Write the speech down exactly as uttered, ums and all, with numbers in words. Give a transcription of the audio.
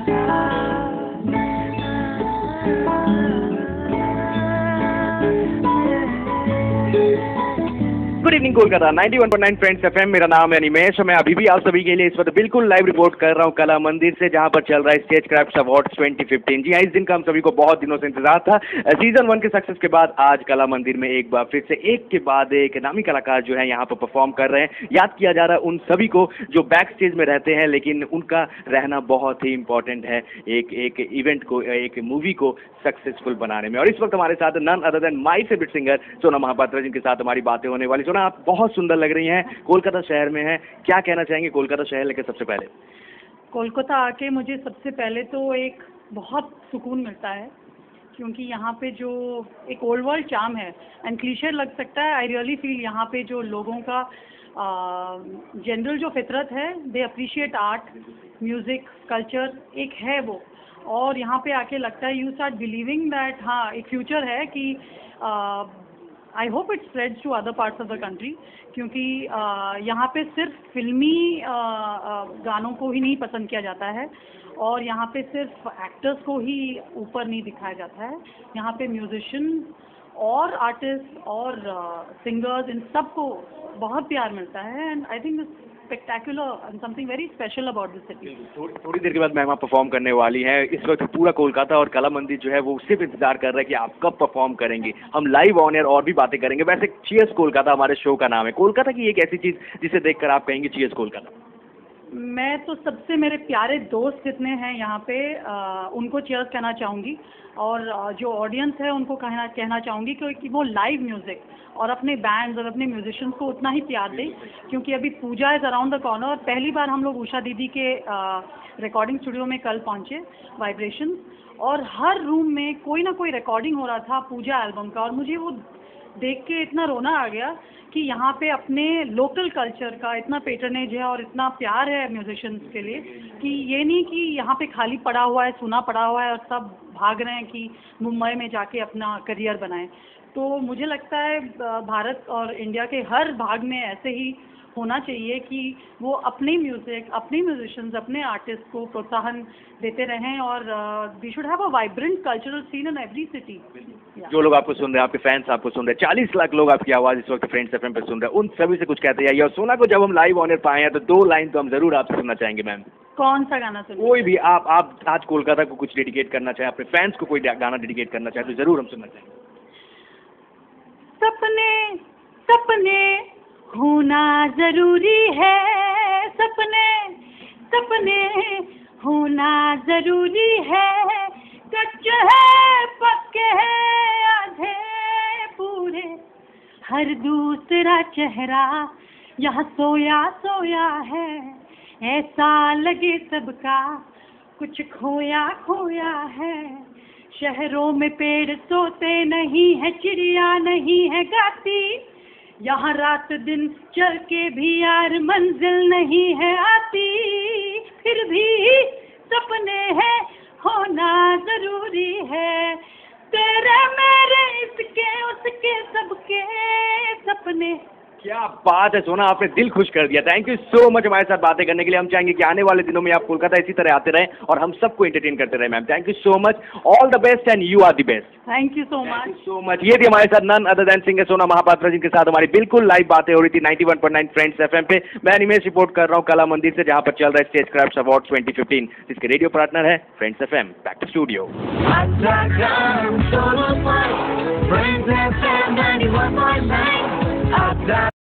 Good evening Kolkata ninety one point nine friends FM. मेरा नाम है निमेश और मैं अभी भी आप सभी के लिए इस वक्त बिल्कुल लाइव रिपोर्ट कर रहा हूं कला मंदिर से, जहां पर चल रहा है stage craft awards twenty fifteen. जी हाँ, इस दिन का हम सभी को बहुत दिनों से इंतजार था। सीजन वन के सक्सेस के बाद आज कला मंदिर में एक बार फिर से एक के बाद एक नामी कलाकार जो है यहाँ पर परफॉर्म कर रहे हैं। याद किया जा रहा है उन सभी को जो बैक स्टेज में रहते हैं, लेकिन उनका रहना बहुत ही इंपॉर्टेंट है एक एक इवेंट को, एक मूवी को सक्सेसफुल बनाने में। और इस वक्त हमारे साथ none other than my favourite singer Sona Mohapatra, जिनके साथ हमारी बातें होने वाली। सोना, आप बहुत सुंदर लग रही हैं, कोलकाता शहर में हैं, क्या कहना चाहेंगे कोलकाता शहर लेकर? सबसे पहले कोलकाता आके मुझे सबसे पहले तो एक बहुत सुकून मिलता है, क्योंकि यहाँ पे जो एक ओल्ड वर्ल्ड चार्म है, एंड क्लीशे लग सकता है, आई रियली फील यहाँ पे जो लोगों का जनरल जो फितरत है, they appreciate art, music, culture एक है वो। और यहाँ पे आके लगता है यू स्टार्ट बिलीविंग दैट हाँ एक फ्यूचर है कि I hope it spreads to other parts of the country, क्योंकि uh, यहाँ पे सिर्फ फिल्मी uh, uh, गानों को ही नहीं पसंद किया जाता है, और यहाँ पे सिर्फ एक्टर्स को ही ऊपर नहीं दिखाया जाता है। यहाँ पे म्यूजिशियन और आर्टिस्ट और सिंगर्स, इन सब को बहुत प्यार मिलता है, and I think spectacular and something very special about this city. थोड़ी थोड़ी देर के बाद मैम आप परफॉर्म करने वाली हैं। इस वक्त पूरा कोलकाता और कला मंदिर जो है वो सिर्फ इंतजार कर रहा है कि आप कब परफॉर्म करेंगे। हम लाइव ऑन एयर और भी बातें करेंगे। वैसे चीयर्स कोलकाता हमारे शो का नाम है। कोलकाता की एक ऐसी चीज़ जिसे देखकर आप कहेंगे चीयर्स कोलकाता? मैं तो सबसे मेरे प्यारे दोस्त जितने हैं यहाँ पे आ, उनको चीयर्स कहना चाहूँगी, और आ, जो ऑडियंस है उनको कहना कहना चाहूँगी कि, कि वो लाइव म्यूज़िक और अपने बैंड्स और अपने म्यूजिशियंस को उतना ही प्यार दें, क्योंकि अभी Puja is around the corner. और पहली बार हम लोग उषा दीदी के रिकॉर्डिंग स्टूडियो में कल पहुँचे, वाइब्रेशन, और हर रूम में कोई ना कोई रिकॉर्डिंग हो रहा था पूजा एल्बम का, और मुझे वो देख के इतना रोना आ गया कि यहाँ पे अपने लोकल कल्चर का इतना पेटर्नेज है और इतना प्यार है म्यूजिशियंस के लिए, कि ये नहीं कि यहाँ पे खाली पड़ा हुआ है, सुना पड़ा हुआ है और सब भाग रहे हैं कि मुंबई में जाके अपना करियर बनाएं। तो मुझे लगता है भारत और इंडिया के हर भाग में ऐसे ही होना चाहिए कि वो अपने म्यूज़िक, अपने म्यूजिशियंस, अपने आर्टिस्ट को प्रोत्साहन देते रहें, और we should have a vibrant cultural scene in every city. जो लोग आपको सुन रहे हैं, आपके फैंस आपको सुन रहे हैं, चालीस लाख लोग आपकी आवाज़ इस वक्त फ्रेंड्स एफएम पे सुन रहे हैं, उन सभी से कुछ कहते जाइए। और सोना को जब हम लाइव ऑन एयर पाए हैं तो दो लाइन तो हम जरूर आपसे सुनना चाहेंगे मैम। कौन सा गाना सुन? कोई भी आप आप आज कोलकाता को कुछ डेडिकेट करना चाहें, अपने फैंस को कोई गाना डेडिकेट करना चाहें तो जरूर हम सुनना चाहेंगे। सपने सपने होना जरूरी है, सपने सपने होना जरूरी है, कच्चे है पक्के है आधे पूरे, हर दूसरा चेहरा यहाँ सोया सोया है, ऐसा लगे सबका कुछ खोया खोया है। शहरों में पेड़ सोते नहीं है, चिड़िया नहीं है गाती, यहाँ रात दिन चल के भी यार मंजिल नहीं है आती, फिर भी सपने हैं होना जरूरी है, तेरे मेरे इसके उसके सबके सपने। क्या बात है सोना, आपने दिल खुश कर दिया। थैंक यू सो मच हमारे साथ बातें करने के लिए। हम चाहेंगे कि आने वाले दिनों में आप कोलकाता इसी तरह आते रहें और हम सबको एंटरटेन करते रहें ma'am. Thank you so much, all the best and you are the best. Thank you so much so much. ये थी हमारे साथ none other then singer Sona Mohapatra, जिनके साथ हमारी बिल्कुल लाइव बातें हो रही थी ninety one point nine friends FM पे। मैं निमेश रिपोर्ट कर रहा हूँ कला मंदिर से, जहाँ पर चल रहा है stage craft award twenty fifteen, जिसके रेडियो पार्टनर है friends FM. Back to studio. Friends F M ninety-one point nine